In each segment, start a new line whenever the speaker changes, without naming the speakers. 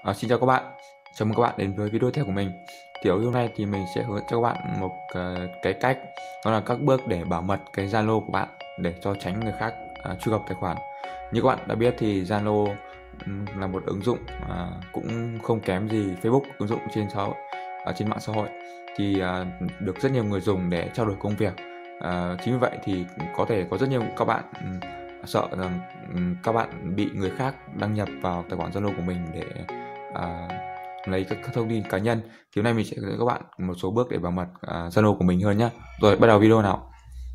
Xin chào các bạn, chào mừng các bạn đến với video tiếp theo của mình. Thì ở video này thì mình sẽ hướng dẫn cho các bạn một cái cách, đó là các bước để bảo mật cái Zalo của bạn để cho tránh người khác truy cập tài khoản. Như các bạn đã biết thì Zalo là một ứng dụng cũng không kém gì Facebook, ứng dụng trên trên mạng xã hội, thì được rất nhiều người dùng để trao đổi công việc. Chính vì vậy thì có thể có rất nhiều các bạn sợ rằng các bạn bị người khác đăng nhập vào tài khoản Zalo của mình để lấy các thông tin cá nhân. Thì hôm nay mình sẽ hướng dẫn các bạn một số bước để bảo mật Zalo của mình hơn nhé. Rồi, bắt đầu video nào.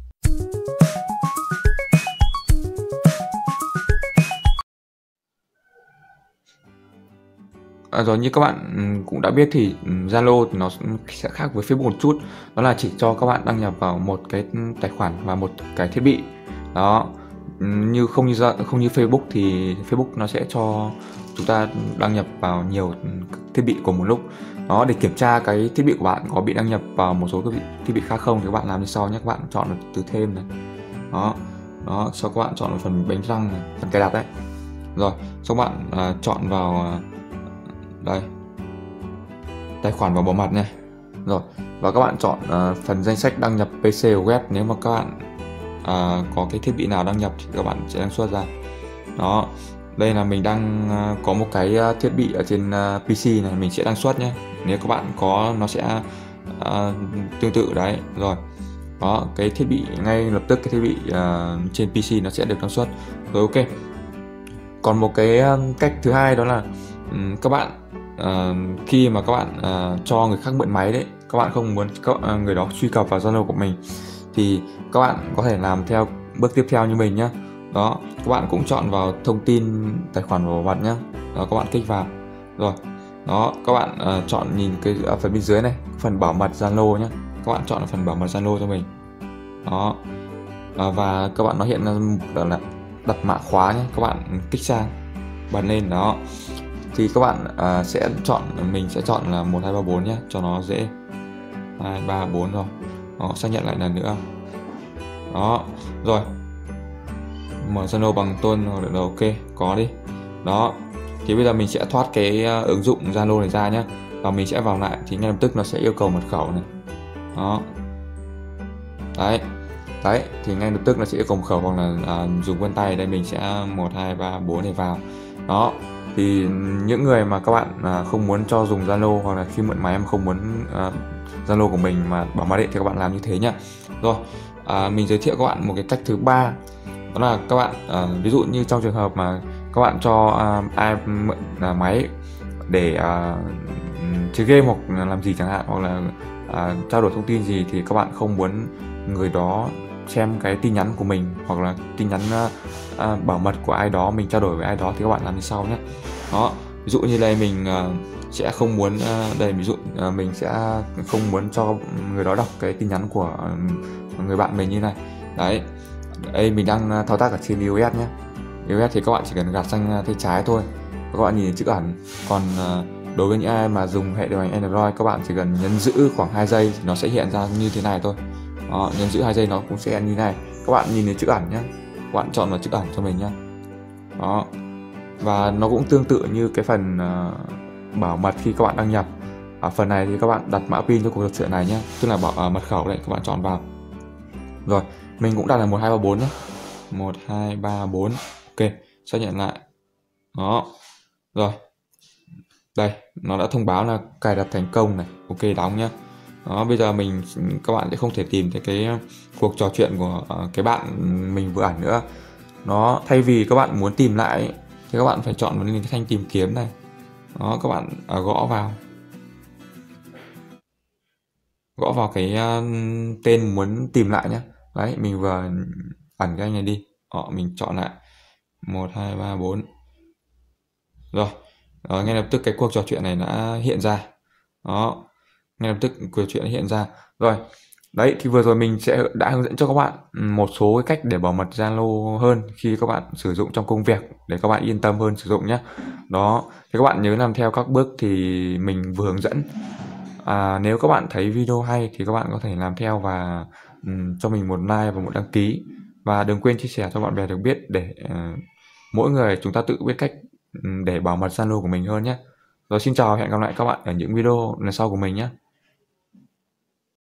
Rồi, như các bạn cũng đã biết thì Zalo thì nó sẽ khác với Facebook một chút, đó là chỉ cho các bạn đăng nhập vào một cái tài khoản và một cái thiết bị. Đó, không như Facebook thì Facebook nó sẽ cho chúng ta đăng nhập vào nhiều thiết bị cùng một lúc. Đó, để kiểm tra cái thiết bị của bạn có bị đăng nhập vào một số thiết bị khác không thì các bạn làm như sau nhé. Các bạn chọn từ thêm này. Đó, sau các bạn chọn vào phần bánh răng này, phần cài đặt đấy. Rồi, sau các bạn chọn vào đây, tài khoản và bảo mật này. Rồi, và các bạn chọn phần danh sách đăng nhập PC và web. Nếu mà các bạn có cái thiết bị nào đăng nhập thì các bạn sẽ đăng xuất ra. Đó, đây là mình đang có một cái thiết bị ở trên PC này, mình sẽ đăng xuất nhé. Nếu các bạn có nó sẽ tương tự đấy. Rồi, đó, cái thiết bị ngay lập tức cái thiết bị trên PC nó sẽ được đăng xuất. Rồi, ok. Còn một cái cách thứ hai đó là các bạn khi mà các bạn cho người khác mượn máy đấy, các bạn không muốn người đó truy cập vào Zalo của mình, thì các bạn có thể làm theo bước tiếp theo như mình nhé. Đó, các bạn cũng chọn vào thông tin tài khoản và bảo mật nhé. Đó, các bạn kích vào. Rồi, đó, các bạn chọn nhìn cái phần bên dưới này, phần bảo mật Zalo nhé. Các bạn chọn phần bảo mật Zalo cho mình. Đó, và các bạn nó hiện ra là đặt mã khóa nhé. Các bạn kích sang, bật lên. Đó, thì các bạn sẽ chọn, mình sẽ chọn là 1 2 3 4 nhé, cho nó dễ. 2 3 4 rồi. Đó, xác nhận lại lần nữa. Đó, rồi, mở Zalo bằng tôn hoặc là ok, có đi. Đó, thì bây giờ mình sẽ thoát cái ứng dụng Zalo này ra nhé, và mình sẽ vào lại thì ngay lập tức nó sẽ yêu cầu mật khẩu này. Đó, đấy, thì ngay lập tức nó sẽ yêu cầu mật khẩu, hoặc là dùng vân tay. Đây mình sẽ 1 2 3 4 để vào. Đó, thì những người mà các bạn không muốn cho dùng Zalo, hoặc là khi mượn máy em không muốn Zalo của mình mà bảo mật ấy, thì các bạn làm như thế nhá. Rồi, mình giới thiệu các bạn một cái cách thứ ba, đó là các bạn ví dụ như trong trường hợp mà các bạn cho ai mượn máy để chơi game hoặc là làm gì chẳng hạn, hoặc là trao đổi thông tin gì, thì các bạn không muốn người đó xem cái tin nhắn của mình, hoặc là tin nhắn bảo mật của ai đó, mình trao đổi với ai đó, thì các bạn làm như sau nhé. Đó, ví dụ như đây mình sẽ không muốn mình sẽ không muốn cho người đó đọc cái tin nhắn của người bạn mình như này. Đấy, đây mình đang thao tác ở trên iOS nhé. iOS thì các bạn chỉ cần gạt sang tay trái thôi, các bạn nhìn chữ ẩn. Còn đối với những ai mà dùng hệ điều hành Android, các bạn chỉ cần nhấn giữ khoảng 2 giây thì nó sẽ hiện ra như thế này thôi. Đó, nhấn giữ 2 giây nó cũng sẽ như thế này. Các bạn nhìn thấy chữ ẩn nhé, các bạn chọn vào chữ ẩn cho mình nhé. Đó, và nó cũng tương tự như cái phần bảo mật khi các bạn đăng nhập. Ở phần này thì các bạn đặt mã pin cho cuộc trò chuyện này nhé, tức là mật khẩu đấy, các bạn chọn vào. Rồi, mình cũng đặt là 1 2 3 4 nhé. 1 2 3 4. Ok, xác nhận lại. Đó, rồi, đây nó đã thông báo là cài đặt thành công này. Ok, đóng nhé. Đó, bây giờ các bạn sẽ không thể tìm thấy cái cuộc trò chuyện của cái bạn mình vừa ẩn nữa. Nó thay vì các bạn muốn tìm lại ấy, thì các bạn phải chọn vào cái thanh tìm kiếm này. Đó, các bạn gõ vào cái tên muốn tìm lại nhé. Đấy, mình vừa ẩn cái anh này đi. Đó, mình chọn lại 1 2 3 4. Rồi, ngay lập tức cái cuộc trò chuyện này đã hiện ra. Đó, ngay lập tức cuộc trò chuyện đã hiện ra. Rồi, đấy, thì vừa rồi mình đã hướng dẫn cho các bạn một số cái cách để bảo mật Zalo hơn khi các bạn sử dụng trong công việc, để các bạn yên tâm hơn sử dụng nhé. Đó, thì các bạn nhớ làm theo các bước thì mình vừa hướng dẫn. Nếu các bạn thấy video hay thì các bạn có thể làm theo và cho mình một like và một đăng ký. Và đừng quên chia sẻ cho bạn bè được biết, để mỗi người chúng ta tự biết cách để bảo mật Zalo của mình hơn nhé. Rồi xin chào, hẹn gặp lại các bạn ở những video lần sau của mình nhé.